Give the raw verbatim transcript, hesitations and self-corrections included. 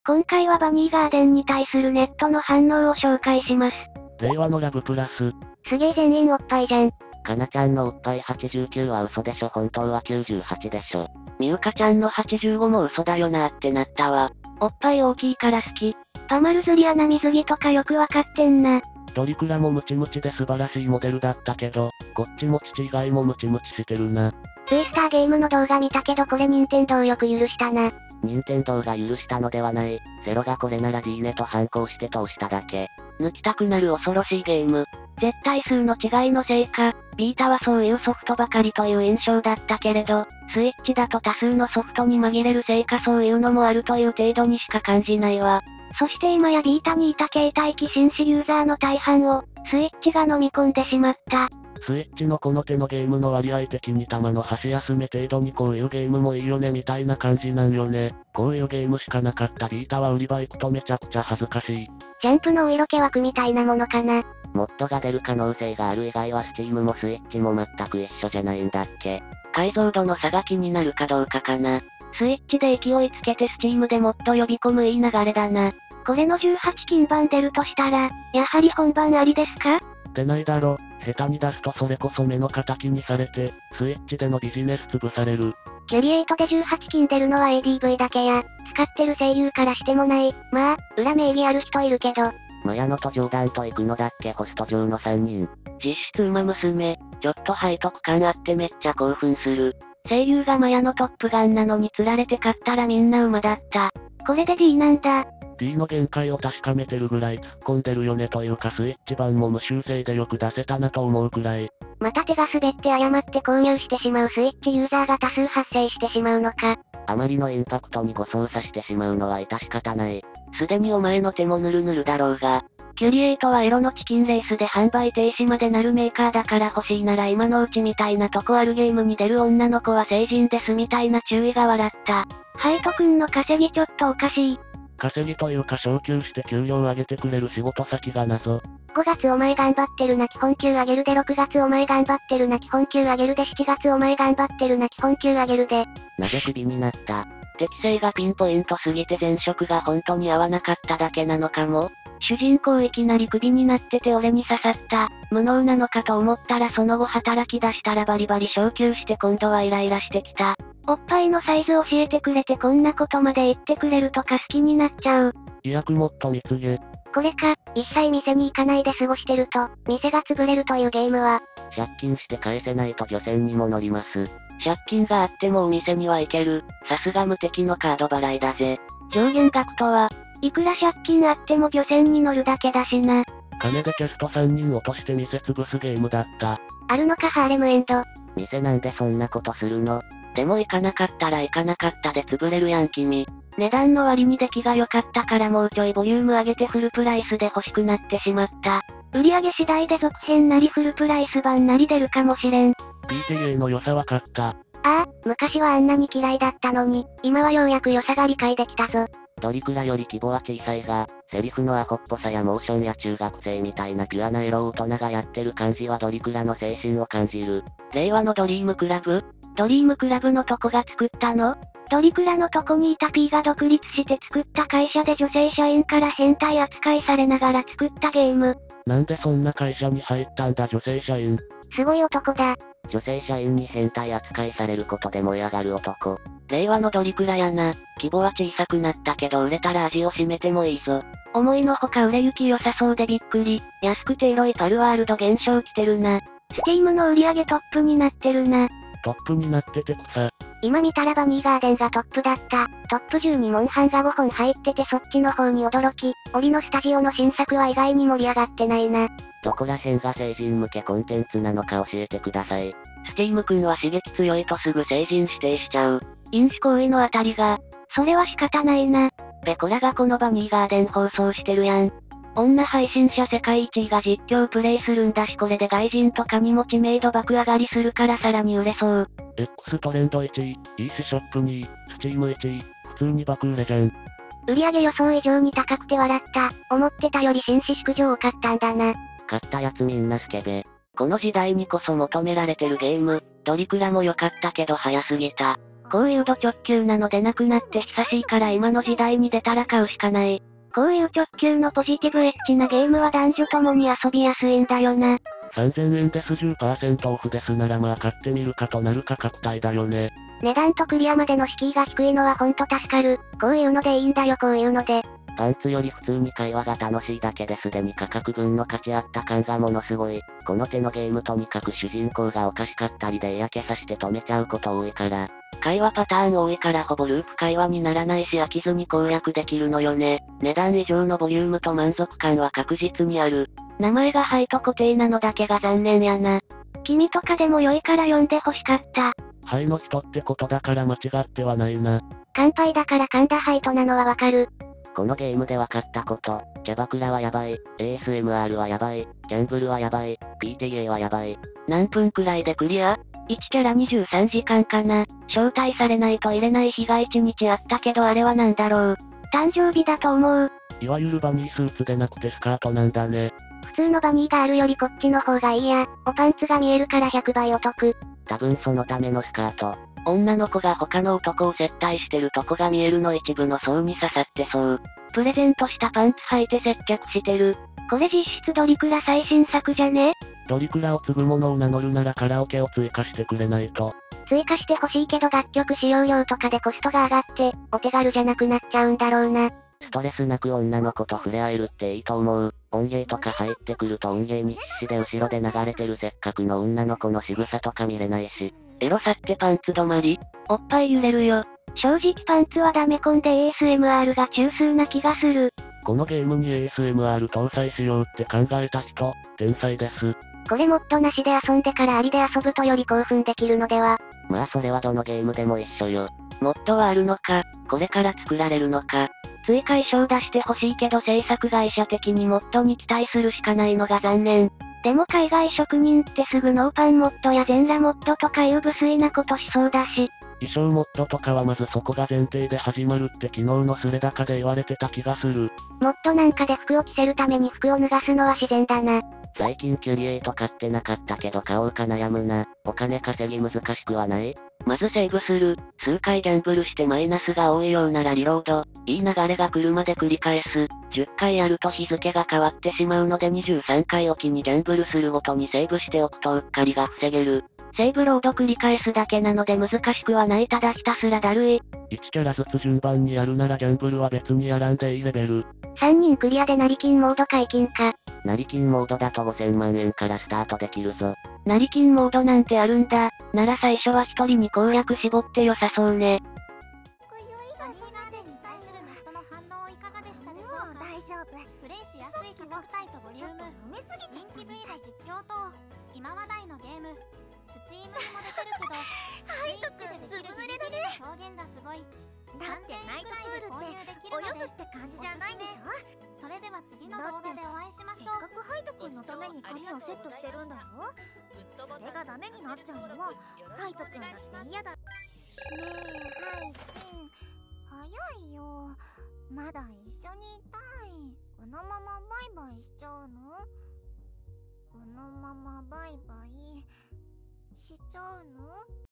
今回はバニーガーデンに対するネットの反応を紹介します。 令和のラブプラス。 すげえ全員おっぱいじゃん。 かなちゃんのおっぱいはちじゅうきゅうは嘘でしょ、本当はきゅうじゅうはちでしょ。 みゆかちゃんのはちじゅうごも嘘だよなーってなったわ。 おっぱい大きいから好き。パマルズリアナ水着とかよくわかってんな。 ドリクラもムチムチで素晴らしいモデルだったけど、こっちも父以外もムチムチしてるな。 ツイスターゲームの動画見たけどこれ任天堂よく許したな。 任天堂が許したのではない。ゼロがこれなら D ネと反抗して通しただけ。 抜きたくなる恐ろしいゲーム。 絶対数の違いのせいか、ビータはそういうソフトばかりという印象だったけれど、スイッチだと多数のソフトに紛れるせいかそういうのもあるという程度にしか感じないわ。そして今やビータにいた携帯機紳士ユーザーの大半を、スイッチが飲み込んでしまった。 スイッチのこの手のゲームの割合的に弾の箸休め程度にこういうゲームもいいよねみたいな感じなんよね。こういうゲームしかなかったビータは売り場行くとめちゃくちゃ恥ずかしい。 ジャンプのお色気枠みたいなものかな。 モッドが出る可能性がある以外はスチームもスイッチも全く一緒じゃないんだっけ。 解像度の差が気になるかどうかかな。 スイッチで勢いつけてスチームでもっと呼び込むいい流れだな。これのじゅうはち禁版出るとしたら、やはり本番ありですか？ 出ないだろ。下手に出すとそれこそ目の敵にされて、スイッチでのビジネス潰される。 キュリエイトでじゅうはち禁出るのは エーディーブイ だけや、使ってる声優からしてもない。まあ、裏名義ある人いるけど。 マヤノとジョーダンと行くのだっけ、ホスト上のさんにん。 実質馬娘、ちょっと背徳感あってめっちゃ興奮する。 声優がマヤのトップガンなのに釣られて勝ったらみんな馬だった。これで D なんだ。 D の限界を確かめてるぐらい突っ込んでるよねというかスイッチ版も無修正でよく出せたなと思うくらい。 また手が滑って誤って購入してしまうスイッチユーザーが多数発生してしまうのか。 あまりのインパクトにご操作してしまうのは致し方ない。 すでにお前の手もヌルヌルだろうが。 キュリエイトはエロのチキンレースで販売停止までなるメーカーだから欲しいなら今のうちみたいなとこあるゲームに出る女の子は成人ですみたいな注意が笑った。ハイト君の稼ぎちょっとおかしい。 稼ぎというか昇給して給料を上げてくれる仕事先が謎。 ごがつお前頑張ってるな基本給上げるでろくがつお前頑張ってるな基本給上げるでしちがつお前頑張ってるな基本給上げるで。 なぜクビになった？ 適性がピンポイントすぎて前職が本当に合わなかっただけなのかも。 主人公いきなりクビになってて俺に刺さった。無能なのかと思ったらその後働き出したらバリバリ昇給して今度はイライラしてきた。おっぱいのサイズ教えてくれてこんなことまで言ってくれるとか好きになっちゃう。 いやくもっと蜜毛。 これか、一切店に行かないで過ごしてると、店が潰れるというゲームは。 借金して返せないと漁船にも乗ります。 借金があってもお店には行ける。さすが無敵のカード払いだぜ。 上限額とは、いくら借金あっても漁船に乗るだけだしな。 金でキャストさんにん落として店潰すゲームだった。 あるのかハーレムエンド。 店なんでそんなことするの？ でも行かなかったら行かなかったで潰れるやん君。 値段の割に出来が良かったからもうちょいボリューム上げてフルプライスで欲しくなってしまった。売り上げ次第で続編なりフルプライス版なり出るかもしれん。 ピーティーエー の良さわかった。 ああ、昔はあんなに嫌いだったのに、今はようやく良さが理解できたぞ。 ドリクラより規模は小さいが、セリフのアホっぽさやモーションや中学生みたいなピュアなエロ大人がやってる感じはドリクラの精神を感じる。 令和のドリームクラブ？ ドリームクラブのとこが作ったの？ドリクラのとこにいた P が独立して作った会社で女性社員から変態扱いされながら作ったゲーム。 なんでそんな会社に入ったんだ女性社員。 すごい男だ。 女性社員に変態扱いされることで燃え上がる男。 令和のドリクラやな。規模は小さくなったけど売れたら味を占めてもいいぞ。 思いのほか売れ行き良さそうでびっくり。安くてエロいパルワールド現象来てるな。スティームの売り上げトップになってるな。 トップになってて草。 今見たらバニーガーデンがトップだった。トップじゅうにモンハンがごほん入っててそっちの方に驚き、オリのスタジオの新作は意外に盛り上がってないな。 どこら辺が成人向けコンテンツなのか教えてください。 スティーム君は刺激強いとすぐ成人指定しちゃう。 飲酒行為のあたりが、それは仕方ないな。 ペコラがこのバニーガーデン放送してるやん。 女配信者世界一位が実況プレイするんだしこれで外人とかにも知名度爆上がりするからさらに売れそう。 X トレンドいちい、イーシーショップにい、Steamいちい、普通に爆売れじゃん。 売上予想以上に高くて笑った。思ってたより紳士淑女多かったんだな。 買ったやつみんなスケベ。 この時代にこそ求められてるゲーム、ドリクラも良かったけど早すぎた。 こういうド直球なのでなくなって久しいから今の時代に出たら買うしかない。こういう直球のポジティブエッジなゲームは男女ともに遊びやすいんだよな。 さんぜんえんです じゅっパーセント オフですならまあ買ってみるかとなる価格帯だよね。 値段とクリアまでの敷居が低いのはほんと助かる。こういうのでいいんだよこういうので。 パンツより普通に会話が楽しいだけですでに価格分の価値あった感がものすごい。この手のゲームとにかく主人公がおかしかったりで嫌気さして止めちゃうこと多いから。 会話パターン多いからほぼループ会話にならないし飽きずに攻略できるのよね。値段以上のボリュームと満足感は確実にある。 名前がハイと固定なのだけが残念やな。君とかでも良いから読んで欲しかった。 ハイの人ってことだから間違ってはないな。 乾杯だから噛んだハイとなのはわかる。 このゲームで分かったこと、キャバクラはやばい、エーエスエムアール はやばい、ギャンブルはやばい、ピーティーエー はやばい。 何分くらいでクリア？ いちキャラにじゅうさんじかんかな。招待されないと入れない日がいちにちあったけどあれはなんだろう。誕生日だと思う。 いわゆるバニースーツでなくてスカートなんだね。 普通のバニーがあるよりこっちの方がいいや。おパンツが見えるからひゃくばいお得。 多分そのためのスカート。 女の子が他の男を接待してるとこが見えるの一部の層に刺さってそう。 プレゼントしたパンツ履いて接客してる。これ実質ドリクラ最新作じゃね？ ドリクラを継ぐ者を名乗るならカラオケを追加してくれないと。 追加してほしいけど楽曲使用料とかでコストが上がって、お手軽じゃなくなっちゃうんだろうな。 ストレスなく女の子と触れ合えるっていいと思う。音ゲーとか入ってくると音ゲーに必死で後ろで流れてるせっかくの女の子の仕草とか見れないし。 エロさってパンツ止まり？ おっぱい揺れるよ。正直パンツはダメコンで エーエスエムアール が中枢な気がする。 このゲームに エーエスエムアール 搭載しようって考えた人、天才です。 これモッドなしで遊んでからありで遊ぶとより興奮できるのでは？ まあそれはどのゲームでも一緒よ。 モッドはあるのか、これから作られるのか。 追加衣装出してほしいけど制作会社的にモッドに期待するしかないのが残念。でも海外職人ってすぐノーパンモッドや全裸モッドとかいう無粋なことしそうだし。 衣装モッドとかはまずそこが前提で始まるって昨日のスレ高で言われてた気がする。 モッドなんかで服を着せるために服を脱がすのは自然だな。 最近キュリエイト買ってなかったけど買おうか悩むな。お金稼ぎ難しくはない？ まずセーブする。数回ギャンブルしてマイナスが多いようならリロード。いい流れが来るまで繰り返す。じゅっかいやると日付が変わってしまうのでにじゅうさんかいおきにギャンブルするごとにセーブしておくとうっかりが防げる。 セーブロード繰り返すだけなので難しくはない。ただひたすらだるい。 いちキャラずつ順番にやるならギャンブルは別にやらんでいいレベル。 さんにんクリアで成金モード解禁か。 成金モードだとごせんまんえんからスタートできるぞ。 成金モードなんてあるんだ。なら最初は一人に攻略絞って良さそうね。 大丈夫。プレイしやすい価格帯とボリューム、飲みすぎ人気部位の実況と今話題のゲーム、スチームにも出てるけどハイトくんずぶ濡れだね。表現がすごい。だってナイトプールって泳ぐって感じじゃないんでしょ。それでは次の動画でお会いしましょう。せっかくハイトくんのために髪をセットしてるんだろ。それがダメになっちゃうのはハイトくんだって嫌だ。ねえハイチン、早いよ。まだ一緒にいたい。このままバイバイしちゃうの？このままバイバイしちゃうの？